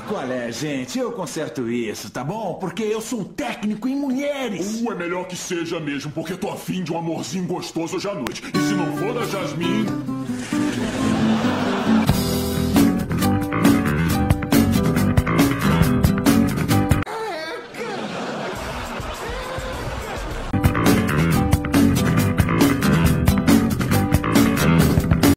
qual é, gente? Eu conserto isso, tá bom? Porque eu sou um técnico em mulheres. É melhor que seja mesmo, porque tô afim de um amorzinho gostoso hoje à noite. E se não for da Jasmine...